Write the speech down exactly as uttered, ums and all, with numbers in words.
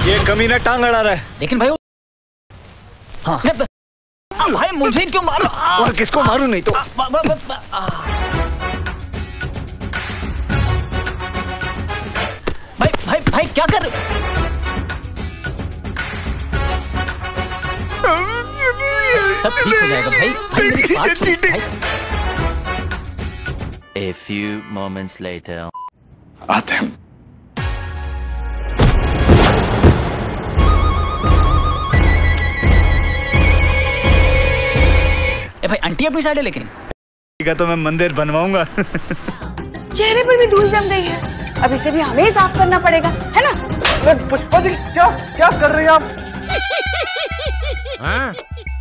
ये कमीना टांग अड़ा रहा है। लेकिन भाई हाँ भाई मुझे क्यों मारो? और किसको मारूं नहीं तो? भाई भाई भाई क्या कर? सब ठीक हो जाएगा भाई। भाई मेरी बात सुन भाई। A few moments later. आते हैं। ए भाई आंटी अपनी साइड है लेकिन। ठीक है तो मैं मंदिर बनवाऊंगा। चेहरे पर भी धूल जम गई है, अब इसे भी हमें साफ करना पड़ेगा, है ना? पुष्पा दी क्या क्या कर रही हैं आप? हाँ?